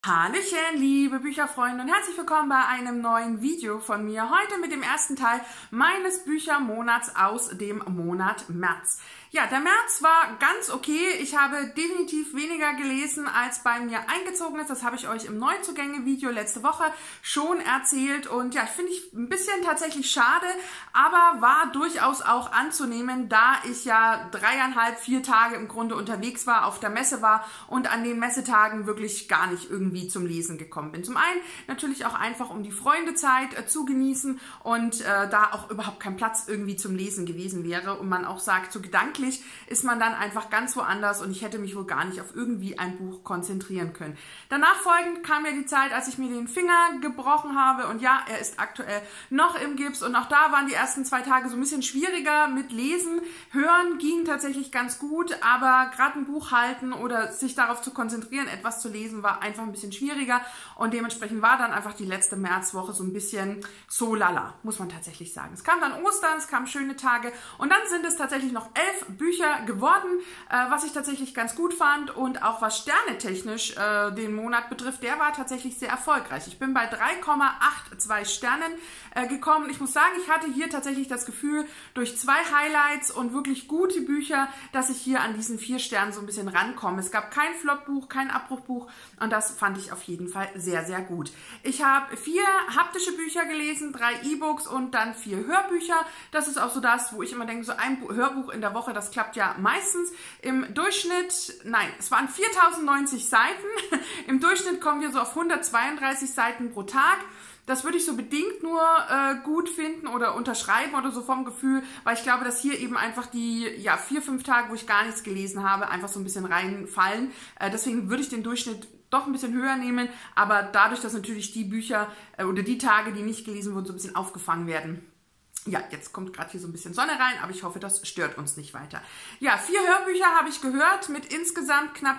Hallöchen, liebe Bücherfreunde und herzlich willkommen bei einem neuen Video von mir. Heute mit dem ersten Teil meines Büchermonats aus dem Monat März. Ja, der März war ganz okay. Ich habe definitiv weniger gelesen, als bei mir eingezogen ist. Das habe ich euch im Neuzugänge-Video letzte Woche schon erzählt. Und ja, finde ich ein bisschen tatsächlich schade, aber war durchaus auch anzunehmen, da ich ja 3,5, 4 Tage im Grunde unterwegs war, auf der Messe war und an den Messetagen wirklich gar nicht irgendwie zum Lesen gekommen bin. Zum einen natürlich auch einfach, um die Freundezeit zu genießen und da auch überhaupt kein Platz irgendwie zum Lesen gewesen wäre und man auch sagt, so gedanklich ist man dann einfach ganz woanders und ich hätte mich wohl gar nicht auf irgendwie ein Buch konzentrieren können. Danach folgend kam ja die Zeit, als ich mir den Finger gebrochen habe und ja, er ist aktuell noch im Gips und auch da waren die ersten 2 Tage so ein bisschen schwieriger mit Lesen. Hören ging tatsächlich ganz gut, aber gerade ein Buch halten oder sich darauf zu konzentrieren, etwas zu lesen, war einfach ein bisschen schwieriger und dementsprechend war dann einfach die letzte Märzwoche so ein bisschen so lala, muss man tatsächlich sagen. Es kam dann Ostern, es kamen schöne Tage und dann sind es tatsächlich noch 11 Bücher geworden, was ich tatsächlich ganz gut fand und auch was sternetechnisch den Monat betrifft, der war tatsächlich sehr erfolgreich. Ich bin bei 3,82 Sternen gekommen. Ich muss sagen, ich hatte hier tatsächlich das Gefühl, durch 2 Highlights und wirklich gute Bücher, dass ich hier an diesen 4 Sternen so ein bisschen rankomme. Es gab kein Flopbuch, kein Abbruchbuch und das fand ich auf jeden Fall sehr, sehr gut. Ich habe 4 haptische Bücher gelesen, 3 E-Books und dann 4 Hörbücher. Das ist auch so das, wo ich immer denke, so ein Hörbuch in der Woche, das klappt ja meistens. Im Durchschnitt, nein, es waren 4090 Seiten. Im Durchschnitt kommen wir so auf 132 Seiten pro Tag. Das würde ich so bedingt nur gut finden oder unterschreiben oder so vom Gefühl, weil ich glaube, dass hier eben einfach die 4, 5 Tage, wo ich gar nichts gelesen habe, einfach so ein bisschen reinfallen. Deswegen würde ich den Durchschnitt doch ein bisschen höher nehmen, aber dadurch, dass natürlich die Bücher oder die Tage, die nicht gelesen wurden, so ein bisschen aufgefangen werden. Ja, jetzt kommt gerade hier so ein bisschen Sonne rein, aber ich hoffe, das stört uns nicht weiter. Ja, 4 Hörbücher habe ich gehört mit insgesamt knapp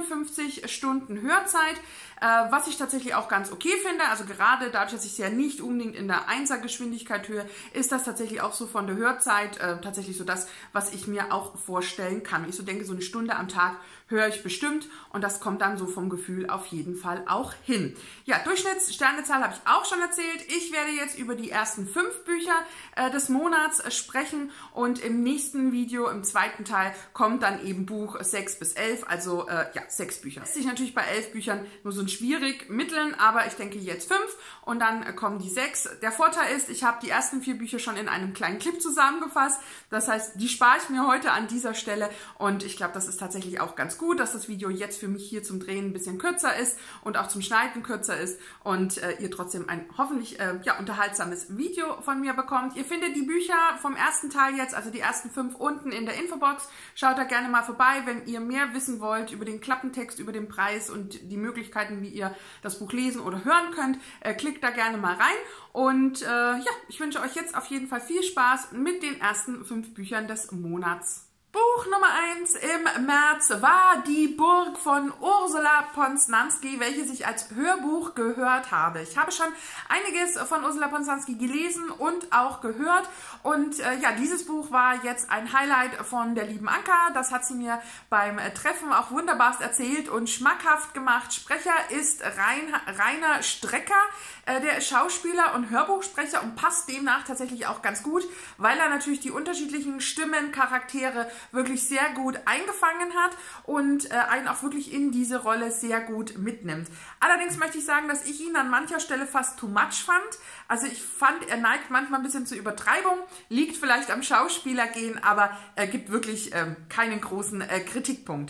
54 Stunden Hörzeit, was ich tatsächlich auch ganz okay finde. Also gerade dadurch, dass ich es ja nicht unbedingt in der 1er Geschwindigkeit höre, ist das tatsächlich auch so von der Hörzeit tatsächlich so das, was ich mir auch vorstellen kann. Ich so denke, so eine Stunde am Tag höre ich bestimmt und das kommt dann so vom Gefühl auf jeden Fall auch hin. Ja, Durchschnittssternezahl habe ich auch schon erzählt. Ich werde jetzt über die ersten 5 Bücher des Monats sprechen und im nächsten Video, im zweiten Teil, kommt dann eben Buch 6 bis 11, also 6 Bücher. Das ist natürlich bei 11 Büchern nur so ein schwierig mitteln, aber ich denke jetzt 5 und dann kommen die 6. Der Vorteil ist, ich habe die ersten 4 Bücher schon in einem kleinen Clip zusammengefasst. Das heißt, die spare ich mir heute an dieser Stelle und ich glaube, das ist tatsächlich auch ganz gut, dass das Video jetzt für mich hier zum Drehen ein bisschen kürzer ist und auch zum Schneiden kürzer ist und ihr trotzdem ein hoffentlich unterhaltsames Video von mir bekommt. Ihr findet die Bücher vom ersten Teil jetzt, also die ersten 5 unten in der Infobox. Schaut da gerne mal vorbei, wenn ihr mehr wissen wollt über den Klappentext, über den Preis und die Möglichkeiten, wie ihr das Buch lesen oder hören könnt. Klickt da gerne mal rein und ich wünsche euch jetzt auf jeden Fall viel Spaß mit den ersten 5 Büchern des Monats. Buch Nummer 1 im März war Die Burg von Ursula Posnanski, welches ich als Hörbuch gehört habe. Ich habe schon einiges von Ursula Posnanski gelesen und auch gehört und dieses Buch war jetzt ein Highlight von der lieben Anka. Das hat sie mir beim Treffen auch wunderbarst erzählt und schmackhaft gemacht. Sprecher ist Rainer Strecker, der ist Schauspieler und Hörbuchsprecher und passt demnach tatsächlich auch ganz gut, weil er natürlich die unterschiedlichen Stimmen, Charaktere wirklich sehr gut eingefangen hat und einen auch wirklich in diese Rolle sehr gut mitnimmt. Allerdings möchte ich sagen, dass ich ihn an mancher Stelle fast too much fand. Also ich fand, er neigt manchmal ein bisschen zur Übertreibung, liegt vielleicht am Schauspielergehen, aber er gibt wirklich keinen großen Kritikpunkt.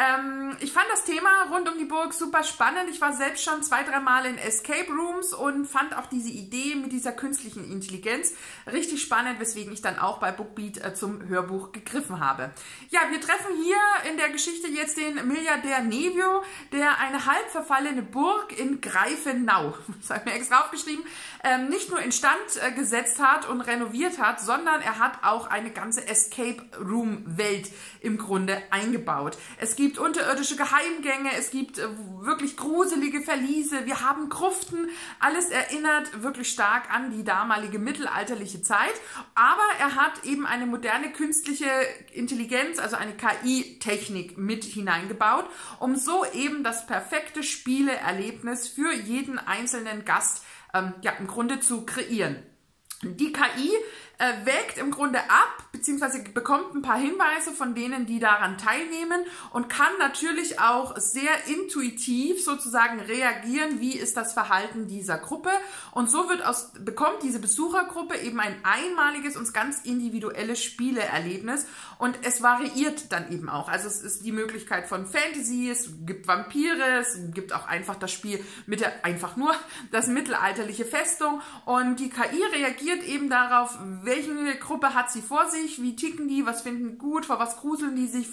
Ich fand das Thema rund um die Burg super spannend. Ich war selbst schon 2, 3 Mal in Escape Rooms und fand auch diese Idee mit dieser künstlichen Intelligenz richtig spannend, weswegen ich dann auch bei Bookbeat zum Hörbuch gegriffen habe. Ja, wir treffen hier in der Geschichte jetzt den Milliardär Nevio, der eine halb verfallene Burg in Greifenau, das habe ich mir extra aufgeschrieben, nicht nur instand gesetzt hat und renoviert hat, sondern er hat auch eine ganze Escape Room Welt im Grunde eingebaut. Es gibt gibt unterirdische Geheimgänge, es gibt wirklich gruselige Verliese, wir haben Gruften. Alles erinnert wirklich stark an die damalige mittelalterliche Zeit. Aber er hat eben eine moderne künstliche Intelligenz, also eine KI-Technik mit hineingebaut, um so eben das perfekte Spieleerlebnis für jeden einzelnen Gast ja, im Grunde zu kreieren. Die KI wägt im Grunde ab, beziehungsweise bekommt ein paar Hinweise von denen, die daran teilnehmen und kann natürlich auch sehr intuitiv sozusagen reagieren, wie ist das Verhalten dieser Gruppe. Und so bekommt diese Besuchergruppe eben ein einmaliges und ganz individuelles Spieleerlebnis und es variiert dann eben auch. Also es ist die Möglichkeit von Fantasy, es gibt Vampire, es gibt auch einfach das Spiel mit einfach nur das mittelalterliche Festung und die KI reagiert eben darauf, welche Gruppe hat sie vor sich, wie ticken die, was finden gut, vor was gruseln die sich,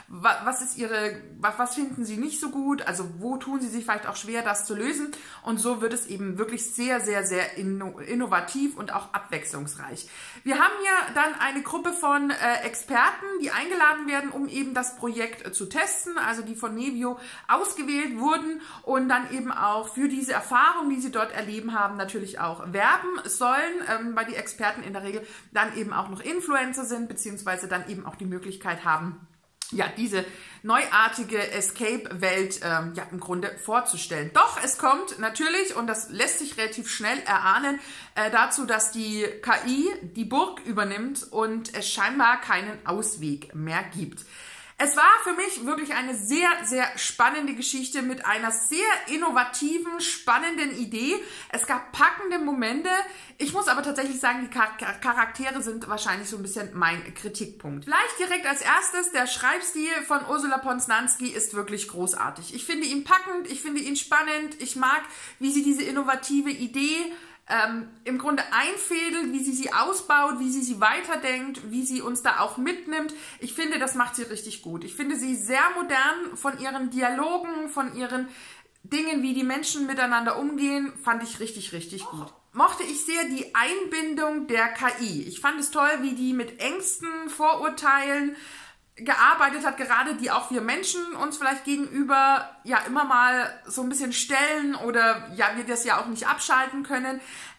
was finden sie nicht so gut, also wo tun sie sich vielleicht auch schwer, das zu lösen. Und so wird es eben wirklich sehr, sehr, sehr innovativ und auch abwechslungsreich. Wir haben hier dann eine Gruppe von Experten, die eingeladen werden, um eben das Projekt zu testen, also die von Nevio ausgewählt wurden und dann eben auch für diese Erfahrung, die sie dort erleben haben, natürlich auch werben sollen, weil die Experten in der Regel dann eben auch noch Influencer sind, beziehungsweise dann eben auch die Möglichkeit haben, ja, diese neuartige Escape-Welt ja, im Grunde vorzustellen. Doch es kommt natürlich, und das lässt sich relativ schnell erahnen, dazu, dass die KI die Burg übernimmt und es scheinbar keinen Ausweg mehr gibt. Es war für mich wirklich eine sehr, sehr spannende Geschichte mit einer sehr innovativen, spannenden Idee. Es gab packende Momente. Ich muss aber tatsächlich sagen, die Charaktere sind wahrscheinlich so ein bisschen mein Kritikpunkt. Vielleicht direkt als erstes, der Schreibstil von Ursula Poznanski ist wirklich großartig. Ich finde ihn packend, ich finde ihn spannend. Ich mag, wie sie diese innovative Idee im Grunde einfädelt, wie sie ausbaut, wie sie weiterdenkt, wie sie uns da auch mitnimmt. Ich finde, das macht sie richtig gut. Ich finde sie sehr modern von ihren Dialogen, von ihren Dingen, wie die Menschen miteinander umgehen, fand ich richtig, richtig gut. Mochte ich sehr die Einbindung der KI. Ich fand es toll, wie die mit Ängsten, Vorurteilen gearbeitet hat, gerade die auch wir Menschen uns vielleicht gegenüber ja immer mal so ein bisschen stellen oder ja, wir das ja auch nicht abschalten können.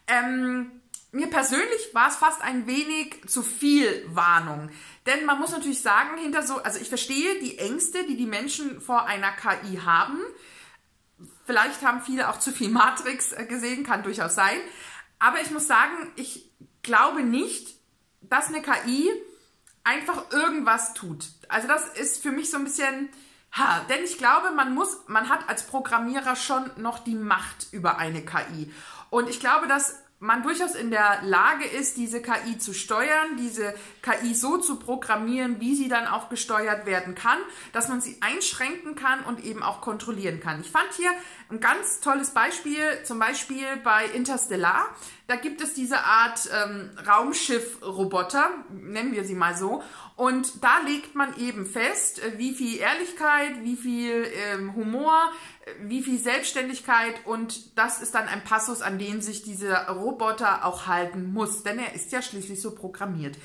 Mir persönlich war es fast ein wenig zu viel Warnung. Denn man muss natürlich sagen, also ich verstehe die Ängste, die die Menschen vor einer KI haben. Vielleicht haben viele auch zu viel Matrix gesehen, kann durchaus sein. Aber ich muss sagen, ich glaube nicht, dass eine KI einfach irgendwas tut. Also das ist für mich so ein bisschen, denn ich glaube, man hat als Programmierer schon noch die Macht über eine KI. Und ich glaube, dass man durchaus in der Lage ist, diese KI zu steuern, diese KI so zu programmieren, wie sie dann auch gesteuert werden kann, dass man sie einschränken kann und eben auch kontrollieren kann. Ich fand hier ein ganz tolles Beispiel, zum Beispiel bei Interstellar. Da gibt es diese Art Raumschiff-Roboter, nennen wir sie mal so. Und da legt man eben fest, wie viel Ehrlichkeit, wie viel Humor, wie viel Selbstständigkeit und das ist dann ein Passus, an den sich dieser Roboter auch halten muss, denn er ist ja schließlich so programmiert.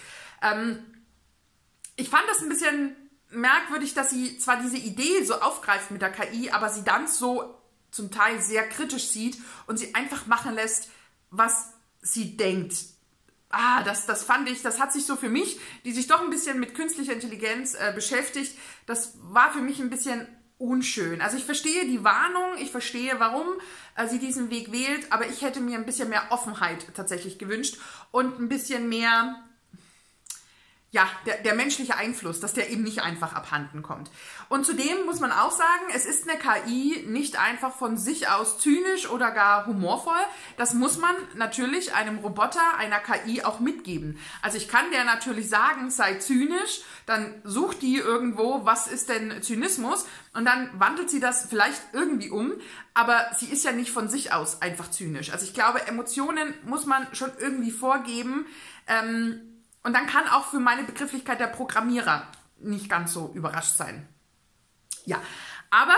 Ich fand das ein bisschen merkwürdig, dass sie zwar diese Idee so aufgreift mit der KI, aber sie dann so zum Teil sehr kritisch sieht und sie einfach machen lässt, was sie denkt. Das fand ich, das hat sich so für mich, die sich doch ein bisschen mit künstlicher Intelligenz beschäftigt, das war für mich ein bisschen unschön. Also ich verstehe die Warnung, ich verstehe, warum sie diesen Weg wählt, aber ich hätte mir ein bisschen mehr Offenheit tatsächlich gewünscht und ein bisschen mehr, ja, der menschliche Einfluss, dass der eben nicht einfach abhanden kommt. Und zudem muss man auch sagen, es ist eine KI nicht einfach von sich aus zynisch oder gar humorvoll. Das muss man natürlich einem Roboter, einer KI auch mitgeben. Also ich kann der natürlich sagen, sei zynisch, dann sucht die irgendwo, was ist denn Zynismus? Und dann wandelt sie das vielleicht irgendwie um, aber sie ist ja nicht von sich aus einfach zynisch. Also ich glaube, Emotionen muss man schon irgendwie vorgeben, und dann kann auch für meine Begrifflichkeit der Programmierer nicht ganz so überrascht sein. Ja, Aber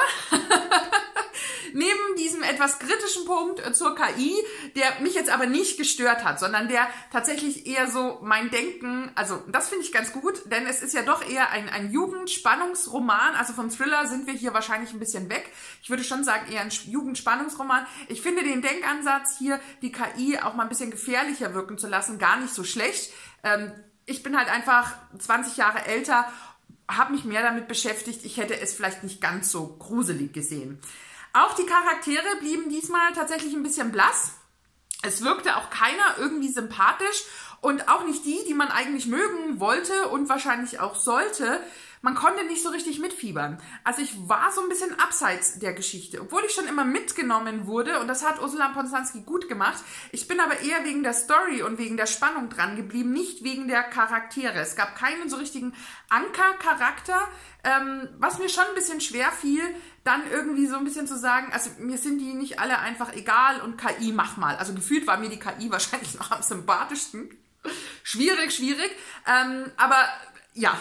neben diesem etwas kritischen Punkt zur KI, der mich jetzt aber nicht gestört hat, sondern der tatsächlich eher so mein Denken, also das finde ich ganz gut, denn es ist ja doch eher ein Jugendspannungsroman, also vom Thriller sind wir hier wahrscheinlich ein bisschen weg. Ich würde schon sagen, eher ein Jugendspannungsroman. Ich finde den Denkansatz hier, die KI auch mal ein bisschen gefährlicher wirken zu lassen, gar nicht so schlecht. Ich bin halt einfach 20 Jahre älter, habe mich mehr damit beschäftigt. Ich hätte es vielleicht nicht ganz so gruselig gesehen. Auch die Charaktere blieben diesmal tatsächlich ein bisschen blass. Es wirkte auch keiner irgendwie sympathisch und auch nicht die, die man eigentlich mögen wollte und wahrscheinlich auch sollte. Man konnte nicht so richtig mitfiebern. Also ich war so ein bisschen abseits der Geschichte, obwohl ich schon immer mitgenommen wurde und das hat Ursula Posnanski gut gemacht. Ich bin aber eher wegen der Story und wegen der Spannung dran geblieben, nicht wegen der Charaktere. Es gab keinen so richtigen Ankercharakter, was mir schon ein bisschen schwer fiel, dann irgendwie so ein bisschen zu sagen, also mir sind die nicht alle einfach egal und KI mach mal. Also gefühlt war mir die KI wahrscheinlich noch am sympathischsten. Schwierig, aber ja,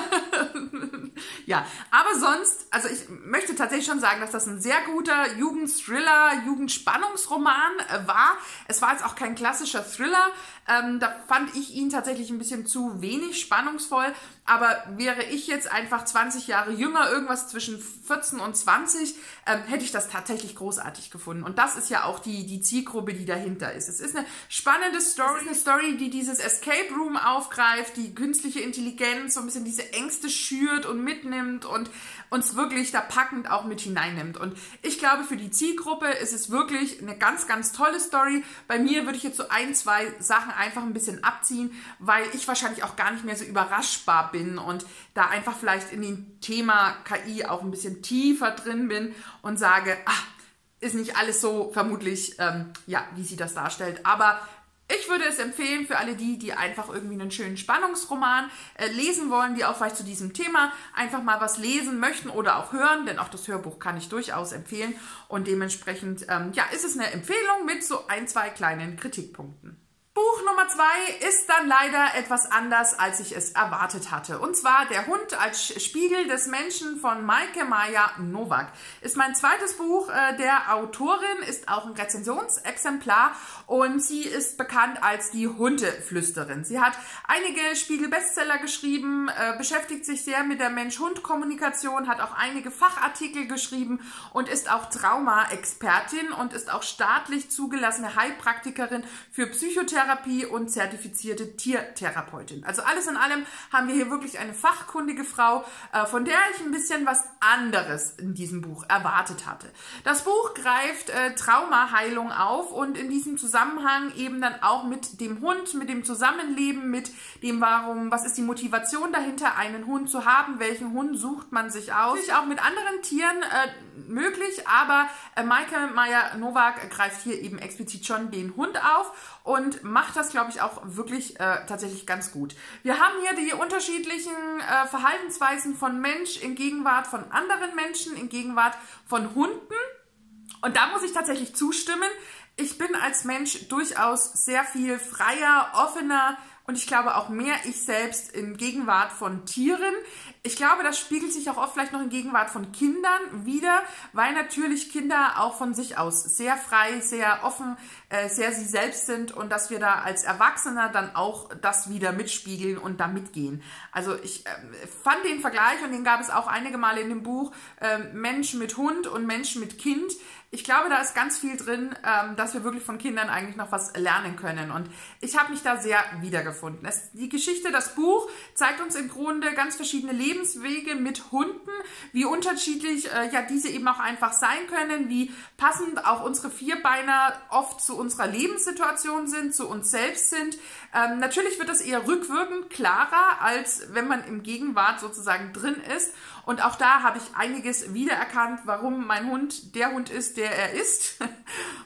ja, aber sonst, also ich möchte tatsächlich schon sagen, dass das ein sehr guter Jugendthriller, Jugendspannungsroman war. Es war jetzt auch kein klassischer Thriller, da fand ich ihn tatsächlich ein bisschen zu wenig spannungsvoll, aber wäre ich jetzt einfach 20 Jahre jünger, irgendwas zwischen 14 und 20, hätte ich das tatsächlich großartig gefunden. Und das ist ja auch die Zielgruppe, die dahinter ist. Es ist eine spannende Story, eine Story, die dieses Escape Room aufgreift, die künstliche Intelligenz, so ein bisschen diese Ängste schürt und mitnimmt und uns wirklich da packend auch mit hineinnimmt. Und ich glaube, für die Zielgruppe ist es wirklich eine ganz, ganz tolle Story. Bei mir würde ich jetzt so ein, zwei Sachen einfach ein bisschen abziehen, weil ich wahrscheinlich auch gar nicht mehr so überraschbar bin und da einfach vielleicht in dem Thema KI auch ein bisschen tiefer drin bin und sage, ist nicht alles so vermutlich, ja, wie sie das darstellt. Aber ich würde es empfehlen für alle die einfach irgendwie einen schönen Spannungsroman lesen wollen, die auch vielleicht zu diesem Thema einfach mal was lesen möchten oder auch hören, denn auch das Hörbuch kann ich durchaus empfehlen und dementsprechend ja, ist es eine Empfehlung mit so ein, zwei kleinen Kritikpunkten. Buch Nummer 2 ist dann leider etwas anders, als ich es erwartet hatte. Und zwar Der Hund als Spiegel des Menschen von Maike Maja Nowak. Ist mein zweites Buch der Autorin, ist auch ein Rezensionsexemplar und sie ist bekannt als die Hundeflüsterin. Sie hat einige Spiegel-Bestseller geschrieben, beschäftigt sich sehr mit der Mensch-Hund-Kommunikation, hat auch einige Fachartikel geschrieben und ist auch Trauma-Expertin und ist auch staatlich zugelassene Heilpraktikerin für Psychotherapie und zertifizierte Tiertherapeutin. Also alles in allem haben wir hier wirklich eine fachkundige Frau, von der ich ein bisschen was anderes in diesem Buch erwartet hatte. Das Buch greift Traumaheilung auf und in diesem Zusammenhang eben dann auch mit dem Hund, mit dem Zusammenleben, mit dem was ist die Motivation dahinter, einen Hund zu haben, welchen Hund sucht man sich aus. Natürlich auch mit anderen Tieren möglich, aber Maike Maja Nowak greift hier eben explizit schon den Hund auf und macht das, glaube ich, auch wirklich tatsächlich ganz gut. Wir haben hier die unterschiedlichen Verhaltensweisen von Mensch in Gegenwart von anderen Menschen, in Gegenwart von Hunden. Und da muss ich tatsächlich zustimmen. Ich bin als Mensch durchaus sehr viel freier, offener und ich glaube auch mehr ich selbst in Gegenwart von Tieren. Ich glaube, das spiegelt sich auch oft vielleicht noch in Gegenwart von Kindern wieder, weil natürlich Kinder auch von sich aus sehr frei, sehr offen, sehr sie selbst sind und dass wir da als Erwachsener dann auch das wieder mitspiegeln und da mitgehen. Also ich fand den Vergleich, und den gab es auch einige Male in dem Buch, Mensch mit Hund und Mensch mit Kind. Ich glaube, da ist ganz viel drin, dass wir wirklich von Kindern eigentlich noch was lernen können. Und ich habe mich da sehr wiedergefunden. Die Geschichte, das Buch, zeigt uns im Grunde ganz verschiedene Lebenswege mit Hunden, wie unterschiedlich ja diese eben auch einfach sein können, wie passend auch unsere Vierbeiner oft zu unserer Lebenssituation sind, zu uns selbst sind. Natürlich wird das eher rückwirkend klarer, als wenn man im Gegenwart sozusagen drin ist. Und auch da habe ich einiges wiedererkannt, warum mein Hund der Hund ist, der er ist.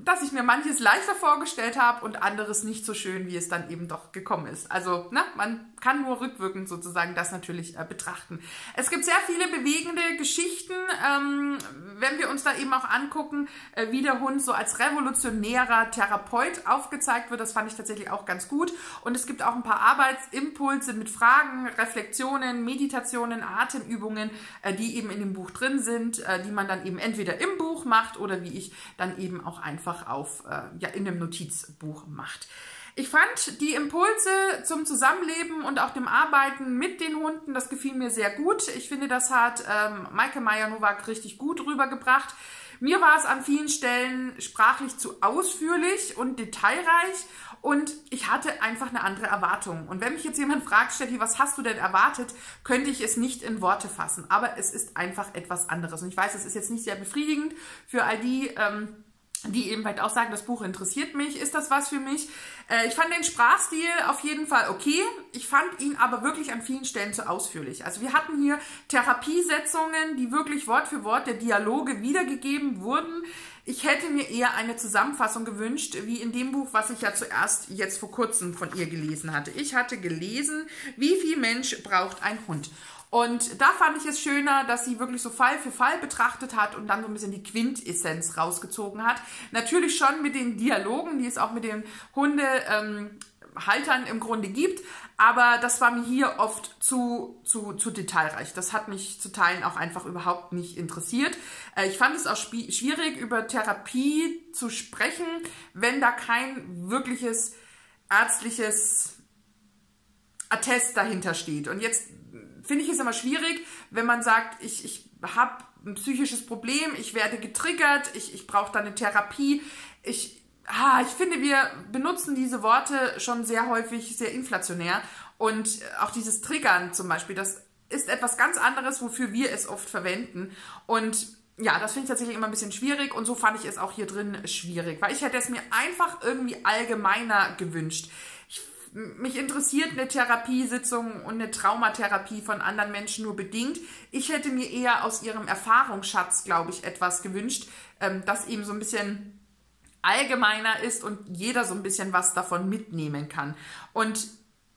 dass ich mir manches leichter vorgestellt habe und anderes nicht so schön, wie es dann eben doch gekommen ist. Also man kann nur rückwirkend sozusagen das natürlich betrachten. Es gibt sehr viele bewegende Geschichten, wenn wir uns da eben auch angucken, wie der Hund so als revolutionärer Therapeut aufgezeigt wird. Das fand ich tatsächlich auch ganz gut. Und es gibt auch ein paar Arbeitsimpulse mit Fragen, Reflexionen, Meditationen, Atemübungen, die eben in dem Buch drin sind, die man dann eben entweder im Buch macht oder wie ich dann eben auch einfach in einem Notizbuch macht. Ich fand die Impulse zum Zusammenleben und auch dem Arbeiten mit den Hunden, das gefiel mir sehr gut. Ich finde, das hat Maike Meyer-Nowak richtig gut rübergebracht. Mir war es an vielen Stellen sprachlich zu ausführlich und detailreich und ich hatte einfach eine andere Erwartung. Und wenn mich jetzt jemand fragt, Steffi, was hast du denn erwartet, könnte ich es nicht in Worte fassen. Aber es ist einfach etwas anderes. Und ich weiß, es ist jetzt nicht sehr befriedigend für all die, die eben vielleicht auch sagen, das Buch interessiert mich, ist das was für mich? Ich fand den Sprachstil auf jeden Fall okay. Ich fand ihn aber wirklich an vielen Stellen zu ausführlich. Also wir hatten hier Therapiesetzungen, die wirklich Wort für Wort der Dialoge wiedergegeben wurden. Ich hätte mir eher eine Zusammenfassung gewünscht, wie in dem Buch, was ich ja zuerst jetzt vor kurzem von ihr gelesen hatte. Ich hatte gelesen, wie viel Mensch braucht ein Hund? Und da fand ich es schöner, dass sie wirklich so Fall für Fall betrachtet hat und dann so ein bisschen die Quintessenz rausgezogen hat. Natürlich schon mit den Dialogen, die es auch mit den Hundehaltern im Grunde gibt, aber das war mir hier oft zu detailreich. Das hat mich zu Teilen auch einfach überhaupt nicht interessiert. Ich fand es auch schwierig, über Therapie zu sprechen, wenn da kein wirkliches ärztliches Attest dahinter steht. Und jetzt finde ich es immer schwierig, wenn man sagt, ich habe ein psychisches Problem, ich werde getriggert, ich brauche da eine Therapie. Ich finde, wir benutzen diese Worte schon sehr häufig sehr inflationär. Und auch dieses Triggern zum Beispiel, das ist etwas ganz anderes, wofür wir es oft verwenden. Und ja, das finde ich tatsächlich immer ein bisschen schwierig und so fand ich es auch hier drin schwierig, weil ich hätte es mir einfach irgendwie allgemeiner gewünscht. Mich interessiert eine Therapiesitzung und eine Traumatherapie von anderen Menschen nur bedingt. Ich hätte mir eher aus ihrem Erfahrungsschatz, glaube ich, etwas gewünscht, das eben so ein bisschen allgemeiner ist und jeder so ein bisschen was davon mitnehmen kann. Und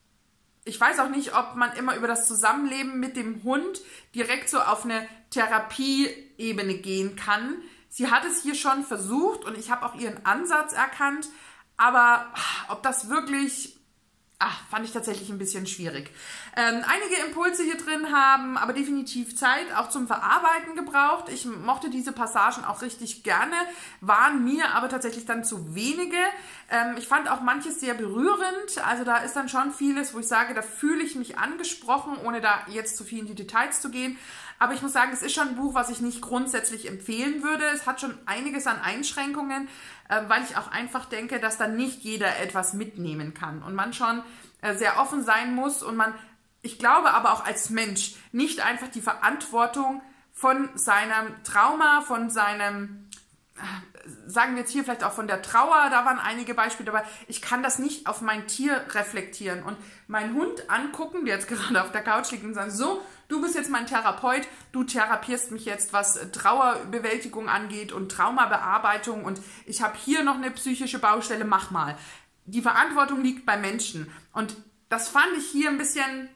ich weiß auch nicht, ob man immer über das Zusammenleben mit dem Hund direkt so auf eine Therapieebene gehen kann. Sie hat es hier schon versucht und ich habe auch ihren Ansatz erkannt, aber ob das wirklich... fand ich tatsächlich ein bisschen schwierig. Einige Impulse hier drin haben aber definitiv Zeit auch zum Verarbeiten gebraucht. Ich mochte diese Passagen auch richtig gerne, waren mir aber tatsächlich dann zu wenige. Ich fand auch manches sehr berührend. Also da ist dann schon vieles, wo ich sage, da fühle ich mich angesprochen, ohne da jetzt zu viel in die Details zu gehen. Aber ich muss sagen, es ist schon ein Buch, was ich nicht grundsätzlich empfehlen würde. Es hat schon einiges an Einschränkungen, weil ich auch einfach denke, dass da nicht jeder etwas mitnehmen kann. Und man schon sehr offen sein muss und ich glaube aber auch als Mensch, nicht einfach die Verantwortung von seinem Trauma, von seinem, sagen wir jetzt hier vielleicht auch von der Trauer, da waren einige Beispiele dabei, ich kann das nicht auf mein Tier reflektieren und meinen Hund angucken, der jetzt gerade auf der Couch liegt und sagen, so, du bist jetzt mein Therapeut, du therapierst mich jetzt, was Trauerbewältigung angeht und Traumabearbeitung und ich habe hier noch eine psychische Baustelle, mach mal. Die Verantwortung liegt bei Menschen und das fand ich hier ein bisschen,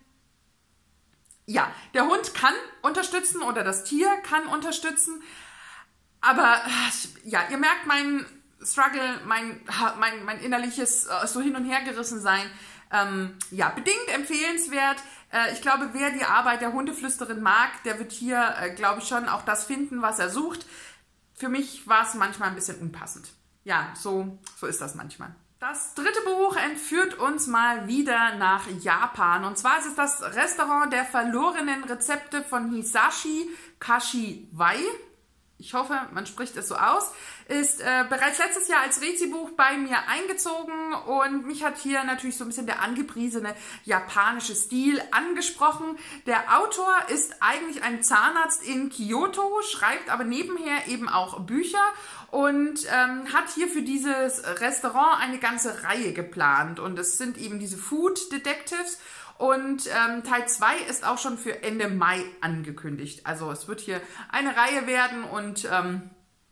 ja, der Hund kann unterstützen oder das Tier kann unterstützen, aber ja, ihr merkt meinen Struggle, mein innerliches so hin und her gerissen sein. Ja, bedingt empfehlenswert. Ich glaube, wer die Arbeit der Hundeflüsterin mag, der wird hier, glaube ich, schon auch das finden, was er sucht. Für mich war es manchmal ein bisschen unpassend. Ja, so ist das manchmal. Das dritte Buch entführt uns mal wieder nach Japan. Und zwar ist es das Restaurant der verlorenen Rezepte von Hisashi Kashiwai. Ich hoffe, man spricht es so aus, ist bereits letztes Jahr als Rezibuch bei mir eingezogen und mich hat hier natürlich so ein bisschen der angepriesene japanische Stil angesprochen. Der Autor ist eigentlich ein Zahnarzt in Kyoto, schreibt aber nebenher eben auch Bücher und hat hier für dieses Restaurant eine ganze Reihe geplant und es sind eben diese Food Detectives. Und Teil 2 ist auch schon für Ende Mai angekündigt. Also es wird hier eine Reihe werden und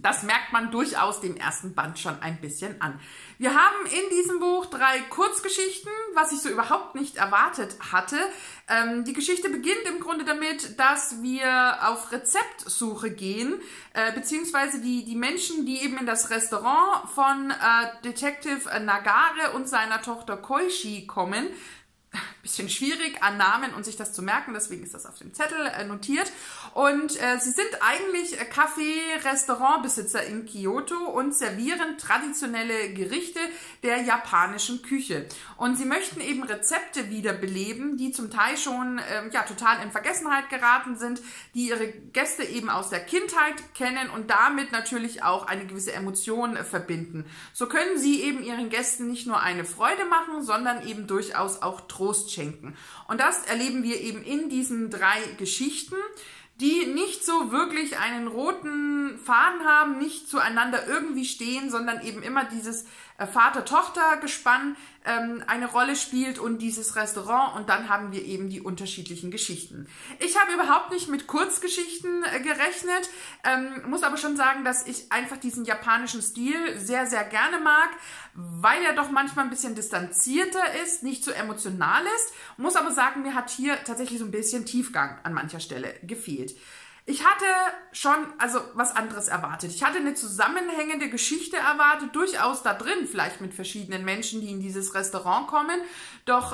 Das merkt man durchaus dem ersten Band schon ein bisschen an. Wir haben in diesem Buch 3 Kurzgeschichten, was ich so überhaupt nicht erwartet hatte. Die Geschichte beginnt im Grunde damit, dass wir auf Rezeptsuche gehen, beziehungsweise die Menschen, die eben in das Restaurant von Detective Nagare und seiner Tochter Koichi kommen. Bisschen schwierig an Namen und sich das zu merken, deswegen ist das auf dem Zettel notiert. Und sie sind eigentlich Café-Restaurantbesitzer in Kyoto und servieren traditionelle Gerichte der japanischen Küche. Und sie möchten eben Rezepte wiederbeleben, die zum Teil schon total in Vergessenheit geraten sind, die ihre Gäste eben aus der Kindheit kennen und damit natürlich auch eine gewisse Emotion verbinden. So können sie eben ihren Gästen nicht nur eine Freude machen, sondern eben durchaus auch Trost schenken. Und das erleben wir eben in diesen 3 Geschichten, die nicht so wirklich einen roten Faden haben, nicht zueinander irgendwie stehen, sondern eben immer dieses Vater-Tochter-Gespann eine Rolle spielt und dieses Restaurant, und dann haben wir eben die unterschiedlichen Geschichten. Ich habe überhaupt nicht mit Kurzgeschichten gerechnet, muss aber schon sagen, dass ich einfach diesen japanischen Stil sehr, sehr gerne mag, weil er doch manchmal ein bisschen distanzierter ist, nicht so emotional ist, muss aber sagen, mir hat hier tatsächlich so ein bisschen Tiefgang an mancher Stelle gefehlt. Ich hatte schon was anderes erwartet. Ich hatte eine zusammenhängende Geschichte erwartet, durchaus da drin, vielleicht mit verschiedenen Menschen, die in dieses Restaurant kommen. Doch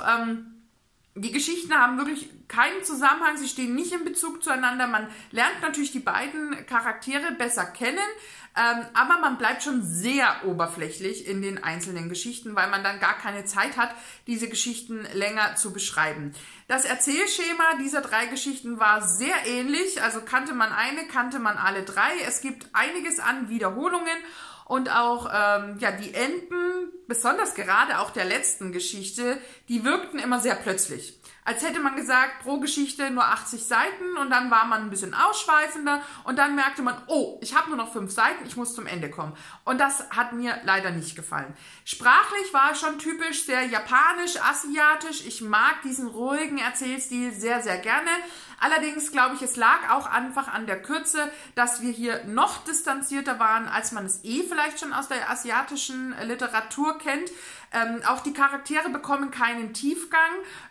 die Geschichten haben wirklich keinen Zusammenhang, sie stehen nicht in Bezug zueinander. Man lernt natürlich die beiden Charaktere besser kennen, aber man bleibt schon sehr oberflächlich in den einzelnen Geschichten, weil man dann gar keine Zeit hat, diese Geschichten länger zu beschreiben. Das Erzählschema dieser 3 Geschichten war sehr ähnlich, also kannte man eine, kannte man alle 3. Es gibt einiges an Wiederholungen und auch die Enden, besonders gerade auch der letzten Geschichte, die wirkten immer sehr plötzlich. Als hätte man gesagt, pro Geschichte nur 80 Seiten und dann war man ein bisschen ausschweifender und dann merkte man, oh, ich habe nur noch 5 Seiten, ich muss zum Ende kommen. Und das hat mir leider nicht gefallen. Sprachlich war es schon typisch sehr japanisch, asiatisch. Ich mag diesen ruhigen Erzählstil sehr, sehr gerne. Allerdings glaube ich, es lag auch einfach an der Kürze, dass wir hier noch distanzierter waren, als man es vielleicht schon aus der asiatischen Literatur kennt. Auch die Charaktere bekommen keinen Tiefgang.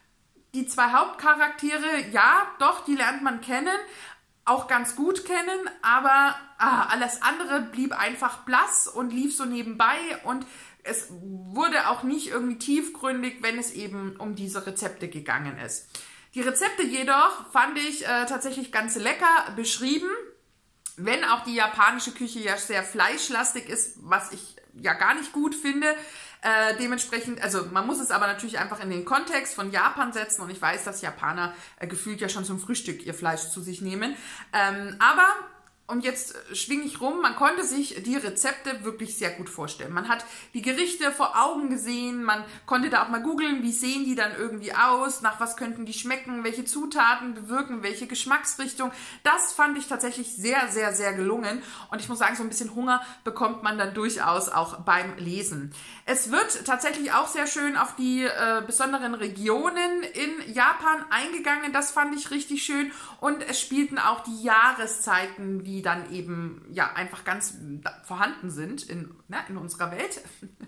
Die 2 Hauptcharaktere, ja, doch, die lernt man kennen, auch ganz gut kennen, aber alles andere blieb einfach blass und lief so nebenbei und es wurde auch nicht irgendwie tiefgründig, wenn es eben um diese Rezepte gegangen ist. Die Rezepte jedoch fand ich tatsächlich ganz lecker beschrieben, wenn auch die japanische Küche ja sehr fleischlastig ist, was ich ja gar nicht gut finde. Dementsprechend, also man muss es aber natürlich einfach in den Kontext von Japan setzen und ich weiß, dass Japaner gefühlt ja schon zum Frühstück ihr Fleisch zu sich nehmen. Aber, und jetzt schwinge ich rum, man konnte sich die Rezepte wirklich sehr gut vorstellen. Man hat die Gerichte vor Augen gesehen, man konnte da auch mal googeln, wie sehen die dann irgendwie aus, nach was könnten die schmecken, welche Zutaten bewirken, welche Geschmacksrichtung. Das fand ich tatsächlich sehr, sehr, sehr gelungen und ich muss sagen, so ein bisschen Hunger bekommt man dann durchaus auch beim Lesen. Es wird tatsächlich auch sehr schön auf die besonderen Regionen in Japan eingegangen, das fand ich richtig schön und es spielten auch die Jahreszeiten, die dann eben ja einfach ganz vorhanden sind in unserer Welt.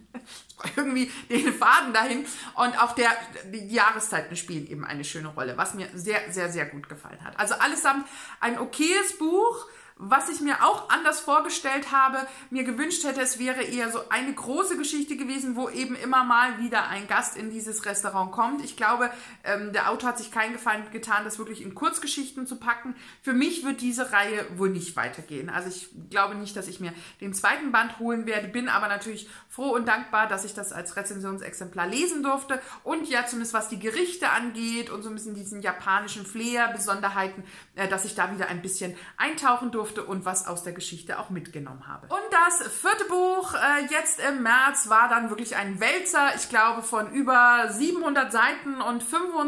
Irgendwie den Faden dahin. Und auch die Jahreszeiten spielen eben eine schöne Rolle, was mir sehr, sehr, sehr gut gefallen hat. Also allesamt ein okayes Buch. Was ich mir auch anders vorgestellt habe, mir gewünscht hätte, es wäre eher so eine große Geschichte gewesen, wo eben immer mal wieder ein Gast in dieses Restaurant kommt. Ich glaube, der Autor hat sich keinen Gefallen getan, das wirklich in Kurzgeschichten zu packen. Für mich wird diese Reihe wohl nicht weitergehen. Also ich glaube nicht, dass ich mir den 2. Band holen werde, bin aber natürlich froh und dankbar, dass ich das als Rezensionsexemplar lesen durfte und ja zumindest was die Gerichte angeht und so ein bisschen diesen japanischen Flair, Besonderheiten, dass ich da wieder ein bisschen eintauchen durfte und was aus der Geschichte auch mitgenommen habe. Und das 4. Buch jetzt im März war dann wirklich ein Wälzer, ich glaube von über 700 Seiten und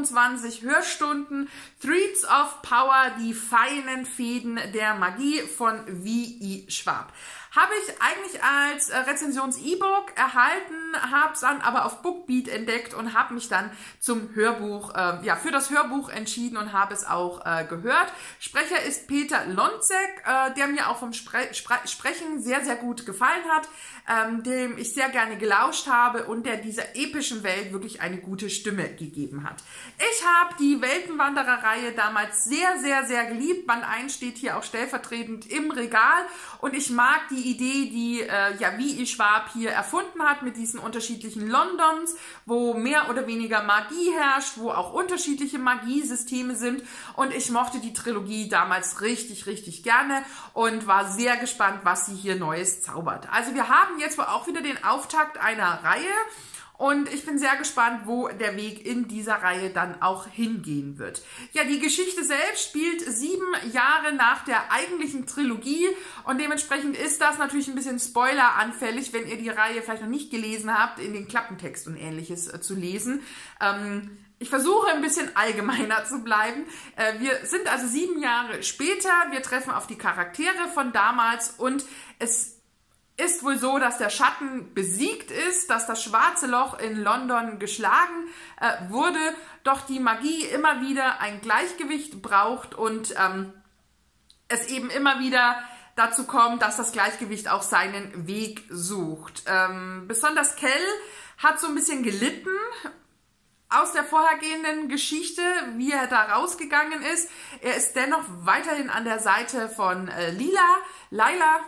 25 Hörstunden. Threads of Power, die feinen Fäden der Magie von W.I. Schwab. Habe ich eigentlich als Rezensions-E-Book erhalten, habe es dann aber auf Bookbeat entdeckt und habe mich dann zum Hörbuch, für das Hörbuch entschieden und habe es auch gehört. Sprecher ist Peter Lontzek, der mir auch vom Sprechen sehr, sehr gut gefallen hat, dem ich sehr gerne gelauscht habe und der dieser epischen Welt wirklich eine gute Stimme gegeben hat. Ich habe die Weltenwanderer-Reihe damals sehr, sehr, sehr geliebt. Band 1 steht hier auch stellvertretend im Regal und ich mag die Idee, die V.E. Schwab hier erfunden hat mit diesen unterschiedlichen Londons, wo mehr oder weniger Magie herrscht, wo auch unterschiedliche Magiesysteme sind und ich mochte die Trilogie damals richtig, richtig gerne und war sehr gespannt, was sie hier Neues zaubert. Also wir haben jetzt wohl auch wieder den Auftakt einer Reihe und ich bin sehr gespannt, wo der Weg in dieser Reihe dann auch hingehen wird. Ja, die Geschichte selbst spielt 7 Jahre nach der eigentlichen Trilogie und dementsprechend ist das natürlich ein bisschen spoileranfällig, wenn ihr die Reihe vielleicht noch nicht gelesen habt, in den Klappentext und Ähnliches zu lesen. Ich versuche ein bisschen allgemeiner zu bleiben. Wir sind also 7 Jahre später, wir treffen auf die Charaktere von damals und es ist wohl so, dass der Schatten besiegt ist, dass das schwarze Loch in London geschlagen wurde, doch die Magie immer wieder ein Gleichgewicht braucht und es eben immer wieder dazu kommt, dass das Gleichgewicht auch seinen Weg sucht. Besonders Kell hat so ein bisschen gelitten aus der vorhergehenden Geschichte, wie er da rausgegangen ist. Er ist dennoch weiterhin an der Seite von Laila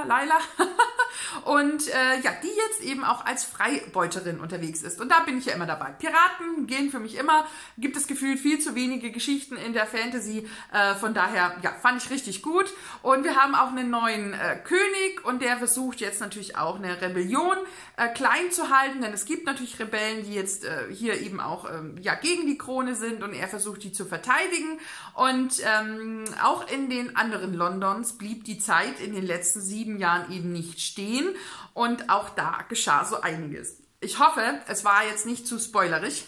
und die jetzt eben auch als Freibeuterin unterwegs ist. Und da bin ich ja immer dabei. Piraten gehen für mich immer, gibt es gefühlt viel zu wenige Geschichten in der Fantasy, von daher, ja, fand ich richtig gut. Und wir haben auch einen neuen König und der versucht jetzt natürlich auch eine Rebellion klein zu halten, denn es gibt natürlich Rebellen, die jetzt hier eben auch gegen die Krone sind und er versucht, die zu verteidigen. Und auch in den anderen Londons blieb die Zeit in den letzten 7 Jahren eben nicht stehen und auch da geschah so einiges. Ich hoffe, es war jetzt nicht zu spoilerig.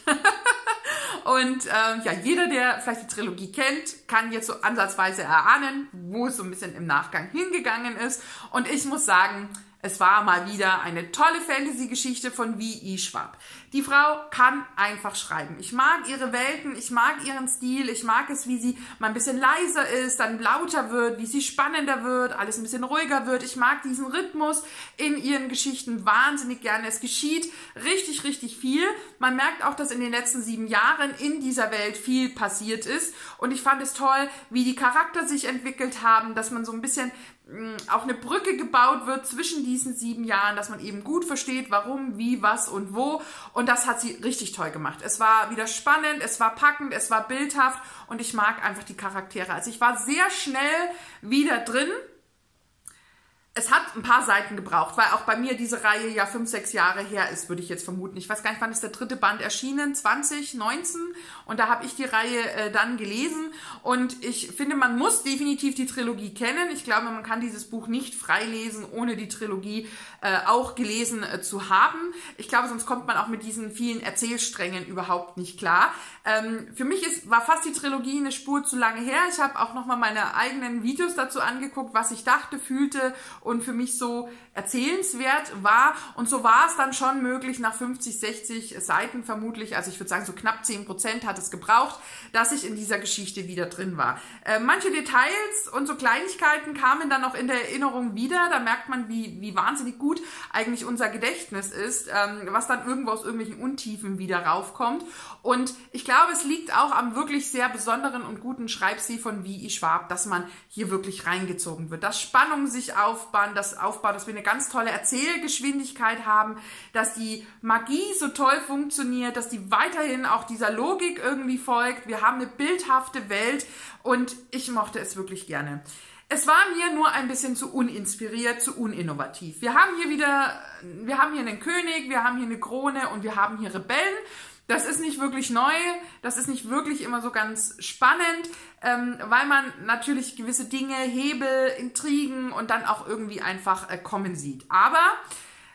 Und jeder, der vielleicht die Trilogie kennt, kann jetzt so ansatzweise erahnen, wo es so ein bisschen im Nachgang hingegangen ist. Und ich muss sagen, es war mal wieder eine tolle Fantasy-Geschichte von V.E. Schwab. Die Frau kann einfach schreiben. Ich mag ihre Welten, ich mag ihren Stil, ich mag es, wie sie mal ein bisschen leiser ist, dann lauter wird, wie sie spannender wird, alles ein bisschen ruhiger wird. Ich mag diesen Rhythmus in ihren Geschichten wahnsinnig gerne. Es geschieht richtig, richtig viel. Man merkt auch, dass in den letzten 7 Jahren in dieser Welt viel passiert ist. Und ich fand es toll, wie die Charakter sich entwickelt haben, dass man so ein bisschen auch eine Brücke gebaut wird zwischen diesen 7 Jahren, dass man eben gut versteht, warum, wie, was und wo. Und das hat sie richtig toll gemacht. Es war wieder spannend, es war packend, es war bildhaft und ich mag einfach die Charaktere. Also ich war sehr schnell wieder drin. Es hat ein paar Seiten gebraucht, weil auch bei mir diese Reihe ja 5, 6 Jahre her ist, würde ich jetzt vermuten. Ich weiß gar nicht, wann ist der 3. Band erschienen? 2019. Und da habe ich die Reihe dann gelesen. Und ich finde, man muss definitiv die Trilogie kennen. Ich glaube, man kann dieses Buch nicht frei lesen, ohne die Trilogie auch gelesen zu haben. Ich glaube, sonst kommt man auch mit diesen vielen Erzählsträngen überhaupt nicht klar. Für mich war fast die Trilogie eine Spur zu lange her. Ich habe auch nochmal meine eigenen Videos dazu angeguckt, was ich dachte, fühlte und für mich so erzählenswert war. Und so war es dann schon möglich, nach 50, 60 Seiten vermutlich, also ich würde sagen so knapp 10% hat es gebraucht, dass ich in dieser Geschichte wieder drin war. Manche Details und so Kleinigkeiten kamen dann noch in der Erinnerung wieder. Da merkt man, wie wahnsinnig gut eigentlich unser Gedächtnis ist, was dann irgendwo aus irgendwelchen Untiefen wieder raufkommt. Und ich glaube, es liegt auch am wirklich sehr besonderen und guten Schreibstil von V.E. Schwab, dass man hier wirklich reingezogen wird. Dass Spannung sich aufbaut, dass wir eine ganz tolle Erzählgeschwindigkeit haben, dass die Magie so toll funktioniert, dass die weiterhin auch dieser Logik irgendwie folgt. Wir haben eine bildhafte Welt und ich mochte es wirklich gerne. Es war mir nur ein bisschen zu uninspiriert, zu uninnovativ. Wir haben hier einen König, wir haben hier eine Krone und wir haben hier Rebellen. Das ist nicht wirklich neu, das ist nicht wirklich immer so ganz spannend, weil man natürlich gewisse Dinge, Hebel, Intrigen und dann auch irgendwie einfach kommen sieht. Aber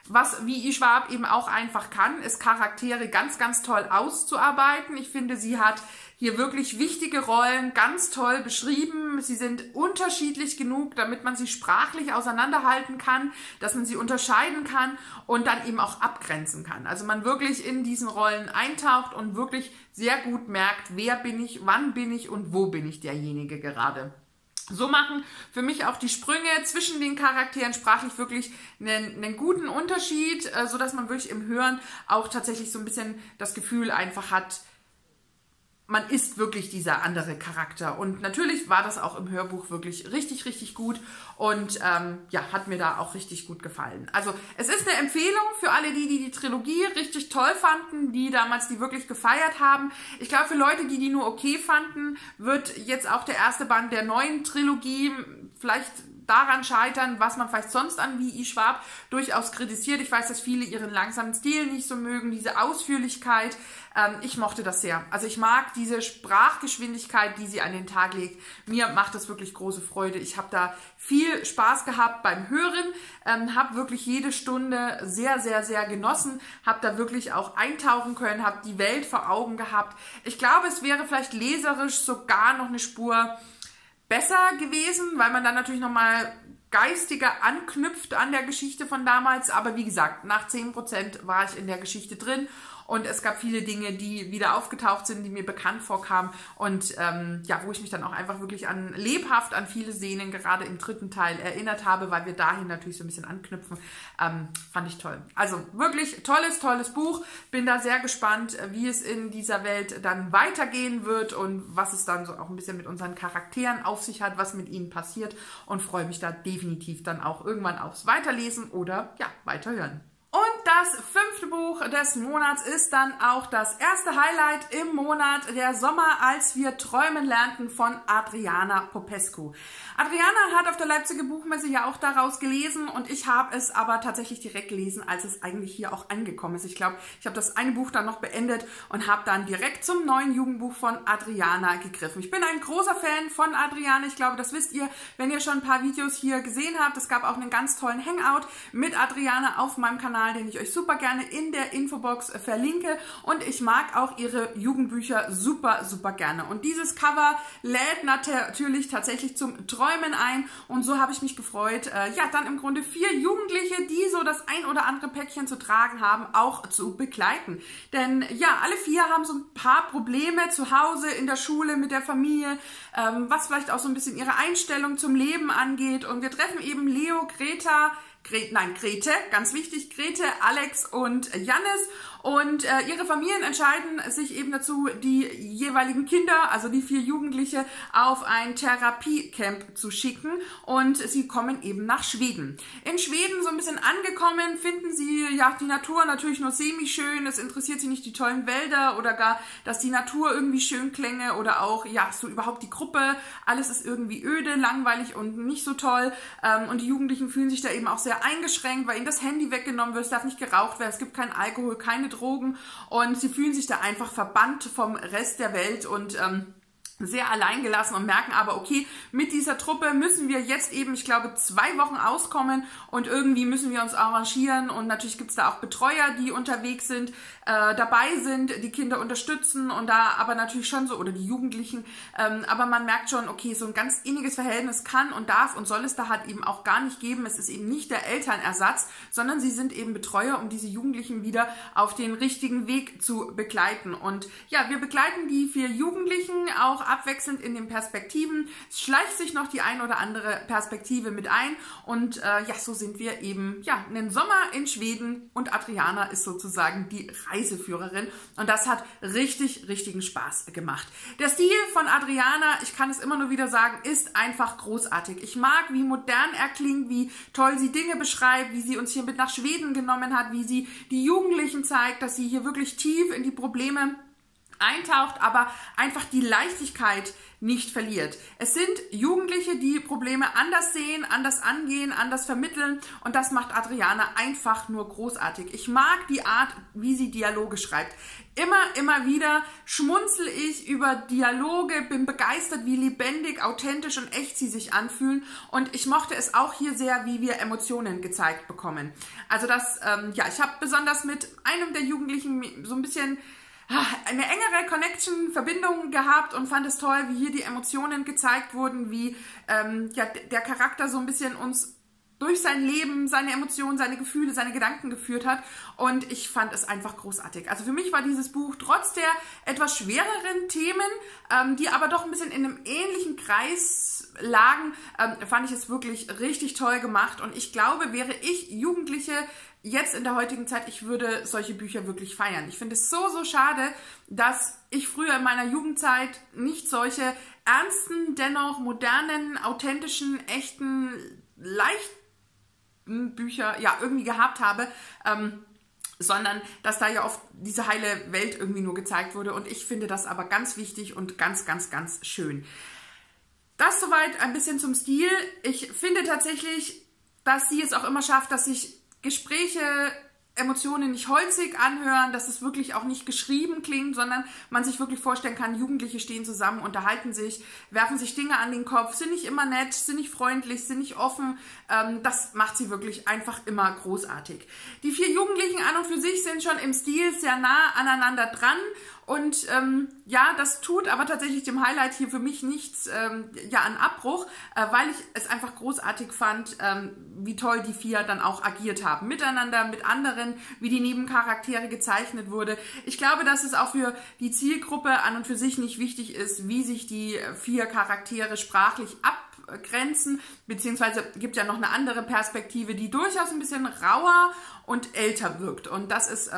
Was wie Schwab eben auch einfach kann, ist Charaktere ganz, ganz toll auszuarbeiten. Ich finde, sie hat hier wirklich wichtige Rollen ganz toll beschrieben. Sie sind unterschiedlich genug, damit man sie sprachlich auseinanderhalten kann, dass man sie unterscheiden kann und dann eben auch abgrenzen kann. Also man wirklich in diesen Rollen eintaucht und wirklich sehr gut merkt, wer bin ich, wann bin ich und wo bin ich derjenige gerade. So machen für mich auch die Sprünge zwischen den Charakteren sprachlich wirklich einen guten Unterschied, sodass man wirklich im Hören auch tatsächlich so ein bisschen das Gefühl einfach hat, man ist wirklich dieser andere Charakter. Und natürlich war das auch im Hörbuch wirklich richtig, richtig gut und ja, hat mir da auch richtig gut gefallen. Also es ist eine Empfehlung für alle, die Trilogie richtig toll fanden, die damals die wirklich gefeiert haben. Ich glaube, für Leute, die nur okay fanden, wird jetzt auch der erste Band der neuen Trilogie vielleicht daran scheitern, was man vielleicht sonst an wie Schwab durchaus kritisiert. Ich weiß, dass viele ihren langsamen Stil nicht so mögen, diese Ausführlichkeit. Ich mochte das sehr. Also ich mag diese Sprachgeschwindigkeit, die sie an den Tag legt. Mir macht das wirklich große Freude. Ich habe da viel Spaß gehabt beim Hören, habe wirklich jede Stunde sehr, sehr, sehr genossen, habe da wirklich auch eintauchen können, habe die Welt vor Augen gehabt. Ich glaube, es wäre vielleicht leserisch sogar noch eine Spur besser gewesen, weil man dann natürlich nochmal geistiger anknüpft an der Geschichte von damals. Aber wie gesagt, nach 10% war ich in der Geschichte drin und es gab viele Dinge, die wieder aufgetaucht sind, die mir bekannt vorkamen und ja, wo ich mich dann auch einfach wirklich lebhaft an viele Szenen, gerade im dritten Teil, erinnert habe, weil wir dahin natürlich so ein bisschen anknüpfen. Fand ich toll. Also wirklich tolles, tolles Buch. Bin da sehr gespannt, wie es in dieser Welt dann weitergehen wird und was es dann so auch ein bisschen mit unseren Charakteren auf sich hat, was mit ihnen passiert und freue mich da definitiv dann auch irgendwann aufs Weiterlesen oder ja, weiterhören. Und das 5. Buch des Monats ist dann auch das erste Highlight im Monat der Sommer, als wir träumen lernten von Adriana Popescu. Adriana hat auf der Leipziger Buchmesse ja auch daraus gelesen und ich habe es aber tatsächlich direkt gelesen, als es eigentlich hier auch angekommen ist. Ich glaube, ich habe das eine Buch dann noch beendet und habe dann direkt zum neuen Jugendbuch von Adriana gegriffen. Ich bin ein großer Fan von Adriana. Ich glaube, das wisst ihr, wenn ihr schon ein paar Videos hier gesehen habt. Es gab auch einen ganz tollen Hangout mit Adriana auf meinem Kanal, den ich euch super gerne in der Infobox verlinke und ich mag auch ihre Jugendbücher super, super gerne. Und dieses Cover lädt natürlich tatsächlich zum Träumen ein und so habe ich mich gefreut, ja, dann im Grunde 4 Jugendliche, die so das ein oder andere Päckchen zu tragen haben, auch zu begleiten. Denn ja, alle 4 haben so ein paar Probleme zu Hause, in der Schule, mit der Familie, was vielleicht auch so ein bisschen ihre Einstellung zum Leben angeht und wir treffen eben Leo, Grete, ganz wichtig, Grete, Alex und Jannis. Und ihre Familien entscheiden sich eben dazu, die jeweiligen Kinder, also die 4 Jugendliche, auf ein Therapiecamp zu schicken. Und sie kommen eben nach Schweden. In Schweden so ein bisschen angekommen, finden sie ja die Natur natürlich nur semi-schön. Es interessiert sie nicht die tollen Wälder oder gar, dass die Natur irgendwie schön klänge oder auch, ja, so überhaupt die Gruppe. Alles ist irgendwie öde, langweilig und nicht so toll. Und die Jugendlichen fühlen sich da eben auch sehr eingeschränkt, weil ihnen das Handy weggenommen wird, es darf nicht geraucht werden, es gibt keinen Alkohol, keine Drogen und sie fühlen sich da einfach verbannt vom Rest der Welt und sehr alleingelassen und merken aber, okay, mit dieser Truppe müssen wir jetzt eben, ich glaube, 2 Wochen auskommen und irgendwie müssen wir uns arrangieren und natürlich gibt es da auch Betreuer, die unterwegs sind, dabei sind, die Kinder unterstützen und da aber natürlich schon so, oder die Jugendlichen, aber man merkt schon, okay, so ein ganz inniges Verhältnis kann und darf und soll es da halt eben auch gar nicht geben. Es ist eben nicht der Elternersatz, sondern sie sind eben Betreuer, um diese Jugendlichen wieder auf den richtigen Weg zu begleiten. Und ja, wir begleiten die 4 Jugendlichen auch abwechselnd in den Perspektiven. Es schleicht sich noch die ein oder andere Perspektive mit ein und ja, so sind wir eben, ja, einen Sommer in Schweden und Adriana ist sozusagen die Reiseführerin und das hat richtigen Spaß gemacht. Der Stil von Adriana, ich kann es immer nur wieder sagen, ist einfach großartig. Ich mag, wie modern er klingt, wie toll sie Dinge beschreibt, wie sie uns hier mit nach Schweden genommen hat, wie sie die Jugendlichen zeigt, dass sie hier wirklich tief in die Probleme eintaucht, aber einfach die Leichtigkeit nicht verliert. Es sind Jugendliche, die Probleme anders sehen, anders angehen, anders vermitteln und das macht Adriana einfach nur großartig. Ich mag die Art, wie sie Dialoge schreibt. Immer wieder schmunzel ich über Dialoge, bin begeistert, wie lebendig, authentisch und echt sie sich anfühlen und ich mochte es auch hier sehr, wie wir Emotionen gezeigt bekommen. Also das, ja, ich habe besonders mit einem der Jugendlichen so ein bisschen eine engere Verbindung gehabt und fand es toll, wie hier die Emotionen gezeigt wurden, wie ja, der Charakter so ein bisschen uns durch sein Leben, seine Emotionen, seine Gefühle, seine Gedanken geführt hat und ich fand es einfach großartig. Also für mich war dieses Buch trotz der etwas schwereren Themen, die aber doch ein bisschen in einem ähnlichen Kreis lagen, fand ich es wirklich richtig toll gemacht und ich glaube, wäre ich Jugendliche jetzt in der heutigen Zeit, ich würde solche Bücher wirklich feiern. Ich finde es so schade, dass ich früher in meiner Jugendzeit nicht solche ernsten, dennoch modernen, authentischen, echten, leichten Bücher ja irgendwie gehabt habe, sondern dass da ja oft diese heile Welt irgendwie nur gezeigt wurde und ich finde das aber ganz wichtig und ganz schön. Das soweit ein bisschen zum Stil. Ich finde tatsächlich, dass sie es auch immer schafft, dass sich Gespräche, Emotionen nicht holzig anhören, dass es wirklich auch nicht geschrieben klingt, sondern man sich wirklich vorstellen kann, Jugendliche stehen zusammen, unterhalten sich, werfen sich Dinge an den Kopf, sind nicht immer nett, sind nicht freundlich, sind nicht offen. Das macht sie wirklich einfach immer großartig. Die 4 Jugendlichen an und für sich sind schon im Stil sehr nah aneinander dran. Und ja, das tut aber tatsächlich dem Highlight hier für mich nichts ja, an Abbruch, weil ich es einfach großartig fand, wie toll die 4 dann auch agiert haben. Miteinander, mit anderen, wie die Nebencharaktere gezeichnet wurde. Ich glaube, dass es auch für die Zielgruppe an und für sich nicht wichtig ist, wie sich die 4 Charaktere sprachlich abgrenzen, beziehungsweise gibt ja noch eine andere Perspektive, die durchaus ein bisschen rauer und älter wirkt. Und das ist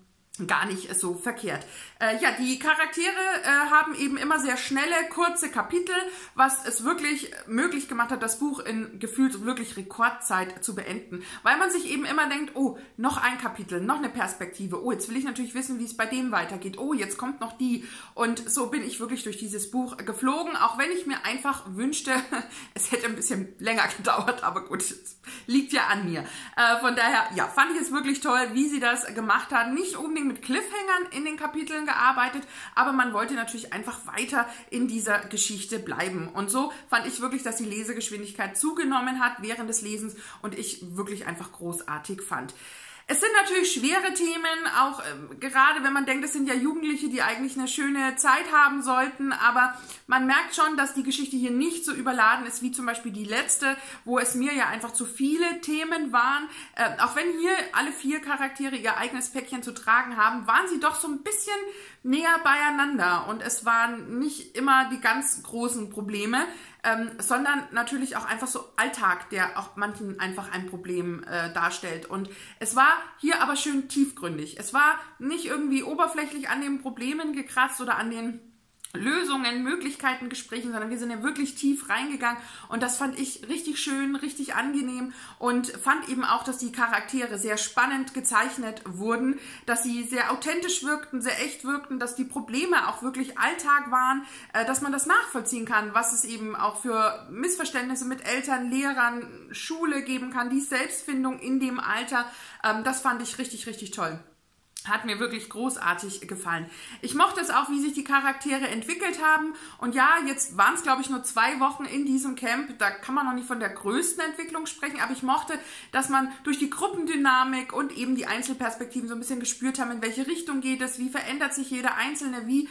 gar nicht so verkehrt. Ja, die Charaktere haben eben immer sehr schnelle, kurze Kapitel, was es wirklich möglich gemacht hat, das Buch in gefühlt wirklich Rekordzeit zu beenden. Weil man sich eben immer denkt, oh, noch ein Kapitel, noch eine Perspektive. Oh, jetzt will ich natürlich wissen, wie es bei dem weitergeht. Oh, jetzt kommt noch die. Und so bin ich wirklich durch dieses Buch geflogen, auch wenn ich mir einfach wünschte, es hätte ein bisschen länger gedauert, aber gut, es liegt ja an mir. Von daher, ja, fand ich es wirklich toll, wie sie das gemacht hat. Nicht unbedingt mit Cliffhangern in den Kapiteln gearbeitet, aber man wollte natürlich einfach weiter in dieser Geschichte bleiben. Und so fand ich wirklich, dass die Lesegeschwindigkeit zugenommen hat während des Lesens und ich wirklich einfach großartig fand. Es sind natürlich schwere Themen, auch gerade wenn man denkt, es sind ja Jugendliche, die eigentlich eine schöne Zeit haben sollten, aber man merkt schon, dass die Geschichte hier nicht so überladen ist wie zum Beispiel die letzte, wo es mir ja einfach zu viele Themen waren. Auch wenn hier alle 4 Charaktere ihr eigenes Päckchen zu tragen haben, waren sie doch so ein bisschen näher beieinander und es waren nicht immer die ganz großen Probleme, sondern natürlich auch einfach so Alltag, der auch manchen einfach ein Problem darstellt. Und es war hier aber schön tiefgründig. Es war nicht irgendwie oberflächlich an den Problemen gekratzt oder an den Lösungen, Möglichkeiten, Gesprächen, sondern wir sind ja wirklich tief reingegangen und das fand ich richtig schön, richtig angenehm und fand eben auch, dass die Charaktere sehr spannend gezeichnet wurden, dass sie sehr authentisch wirkten, sehr echt wirkten, dass die Probleme auch wirklich Alltag waren, dass man das nachvollziehen kann, was es eben auch für Missverständnisse mit Eltern, Lehrern, Schule geben kann, die Selbstfindung in dem Alter, das fand ich richtig toll. Hat mir wirklich großartig gefallen. Ich mochte es auch, wie sich die Charaktere entwickelt haben. Und ja, jetzt waren es, glaube ich, nur 2 Wochen in diesem Camp. Da kann man noch nicht von der größten Entwicklung sprechen. Aber ich mochte, dass man durch die Gruppendynamik und eben die Einzelperspektiven so ein bisschen gespürt haben, in welche Richtung geht es, wie verändert sich jeder Einzelne, wie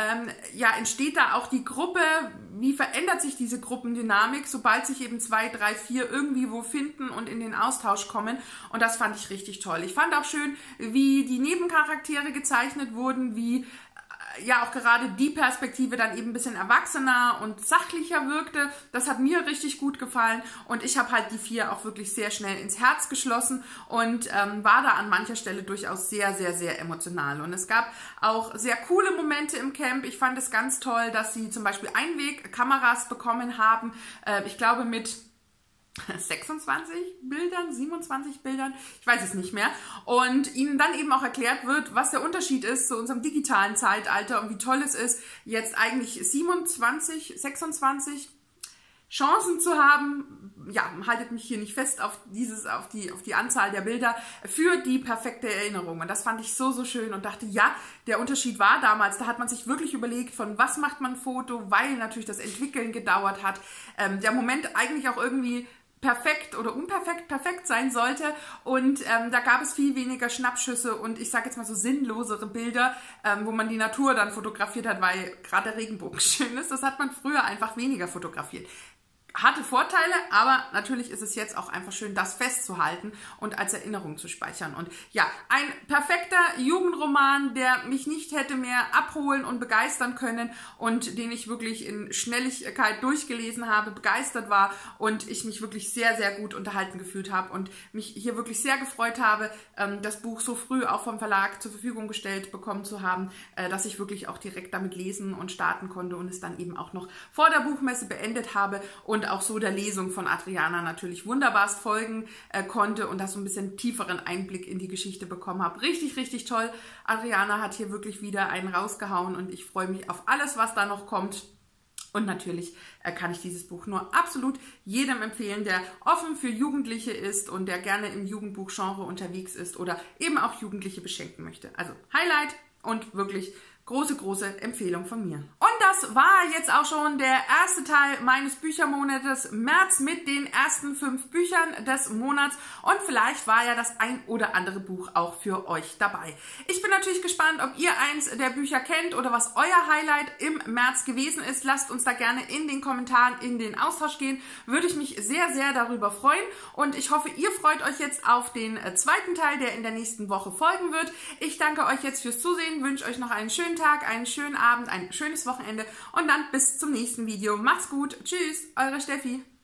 ja, entsteht da auch die Gruppe, wie verändert sich diese Gruppendynamik, sobald sich eben 2, 3, 4 irgendwie wo finden und in den Austausch kommen. Und das fand ich richtig toll. Ich fand auch schön, wie die Nebencharaktere gezeichnet wurden, wie ja auch gerade die Perspektive dann eben ein bisschen erwachsener und sachlicher wirkte. Das hat mir richtig gut gefallen und ich habe halt die 4 auch wirklich sehr schnell ins Herz geschlossen und war da an mancher Stelle durchaus sehr emotional. Und es gab auch sehr coole Momente im Camp. Ich fand es ganz toll, dass sie zum Beispiel Einwegkameras bekommen haben. Ich glaube mit 26 Bildern, 27 Bildern, ich weiß es nicht mehr. Und ihnen dann eben auch erklärt wird, was der Unterschied ist zu unserem digitalen Zeitalter und wie toll es ist, jetzt eigentlich 27, 26 Chancen zu haben, ja, haltet mich hier nicht fest auf die Anzahl der Bilder, für die perfekte Erinnerung. Und das fand ich so, so schön und dachte, ja, der Unterschied war damals, da hat man sich wirklich überlegt, von was macht man ein Foto, weil natürlich das Entwickeln gedauert hat, der Moment eigentlich auch irgendwie perfekt oder unperfekt perfekt sein sollte und da gab es viel weniger Schnappschüsse und ich sage jetzt mal so sinnlosere Bilder, wo man die Natur dann fotografiert hat, weil gerade der Regenbogen schön ist. Das hat man früher einfach weniger fotografiert. Hatte Vorteile, aber natürlich ist es jetzt auch einfach schön, das festzuhalten und als Erinnerung zu speichern. Und ja, ein perfekter Jugendroman, der mich nicht hätte mehr abholen und begeistern können und den ich wirklich in Schnelligkeit durchgelesen habe, begeistert war und ich mich wirklich sehr, sehr gut unterhalten gefühlt habe und mich hier wirklich sehr gefreut habe, das Buch so früh auch vom Verlag zur Verfügung gestellt bekommen zu haben, dass ich wirklich auch direkt damit lesen und starten konnte und es dann eben auch noch vor der Buchmesse beendet habe und auch so der Lesung von Adriana natürlich wunderbarst folgen konnte und da so ein bisschen tieferen Einblick in die Geschichte bekommen habe. Richtig, richtig toll. Adriana hat hier wirklich wieder einen rausgehauen und ich freue mich auf alles, was da noch kommt. Und natürlich kann ich dieses Buch nur absolut jedem empfehlen, der offen für Jugendliche ist und der gerne im Jugendbuchgenre unterwegs ist oder eben auch Jugendliche beschenken möchte. Also Highlight und wirklich große, große Empfehlung von mir. Und das war jetzt auch schon der erste Teil meines Büchermonates März mit den ersten 5 Büchern des Monats. Und vielleicht war ja das ein oder andere Buch auch für euch dabei. Ich bin natürlich gespannt, ob ihr eins der Bücher kennt oder was euer Highlight im März gewesen ist. Lasst uns da gerne in den Kommentaren in den Austausch gehen. Würde ich mich sehr, sehr darüber freuen. Und ich hoffe, ihr freut euch jetzt auf den zweiten Teil, der in der nächsten Woche folgen wird. Ich danke euch jetzt fürs Zusehen, wünsche euch noch einen schönen Tag, einen schönen Abend, ein schönes Wochenende und dann bis zum nächsten Video. Macht's gut. Tschüss, eure Steffi.